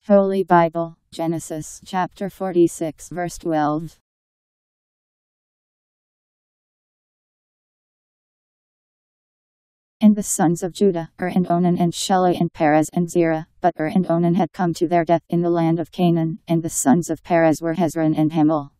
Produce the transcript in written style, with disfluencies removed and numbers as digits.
Holy Bible, Genesis chapter 46 verse 12. And the sons of Judah, Er and Onan and Shelah and Perez and Zerah, but Er and Onan had come to their death in the land of Canaan, and the sons of Perez were Hezron and Hamul.